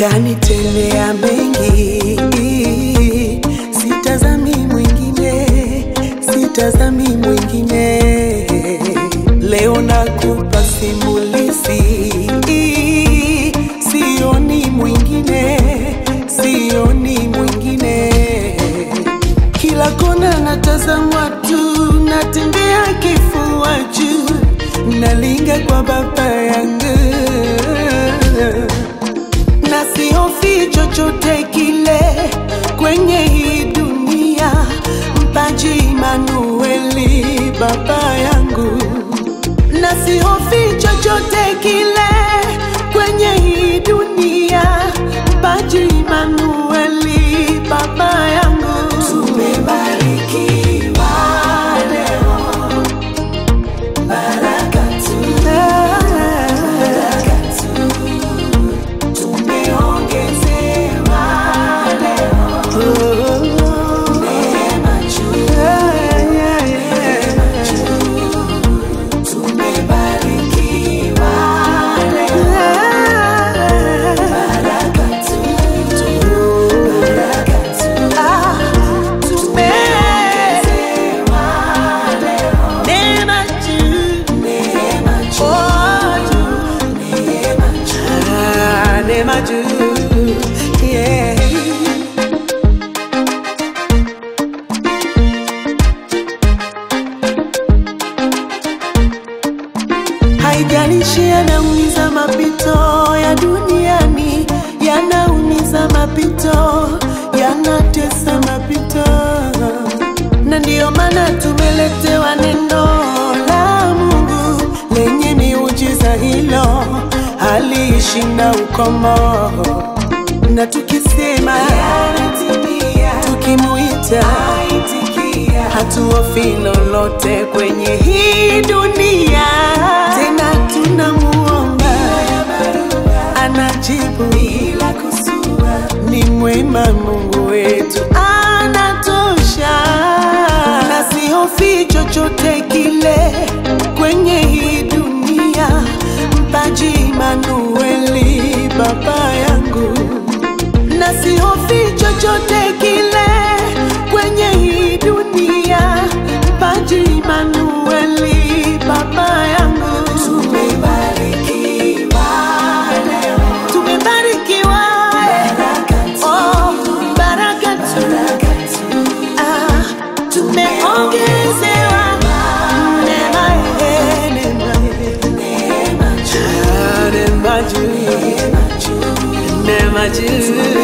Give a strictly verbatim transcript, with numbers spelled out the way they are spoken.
kanitendea mengi, sitazami mwingine, sitazami mwingine. Leo nakupa simulizi, sioni mwingine, sioni mwingine. Kila kona natazama tu, natembea kifua juu, nalinga kwa baba yangu, na sihofi chochote kile kwenye hii dunia. Mpaji Emanueli baba yangu, na sihofi chochote kile kwenye hii dunia. Mpaji Emanueli baba yangu. Tumebarikiwa leo, baraka tu, baraka tu. Tumeongezewa leo, neema juu, neema juu. Tumebarikiwa leo, baraka tu, baraka tu. Tumeongezewa leo, neema juu, neema juu, neema juu, neema juu, yeah. Haijalishi yanaumiza mapito ya duniani, yanaumiza mapito, yanatesa mapito. Na ndiyo maana tumeletewa neno la Mungu lenye miujiza, hilo halishinda ukomo. Na tukisema yanatimia, tukimuita aitikia, hatuhofi lolote kwenye hii dunia. Tena tunamuomba, anajibu bila kusua. Ni mwema Mungu wetu, anatosha. Na sihofi chochote kile kwenye hii dunia. Mpaji Emanueli baba yangu, na sihofi chochote kile kwenye hii dunia. Mpaji Emanueli baba yangu. Tumebarikiwa leo, tumebarikiwa, baraka tu, oh, baraka tu, baraka tu. Ah, tumeongezewa neema, neema, neema juu, neema juu, neema juu.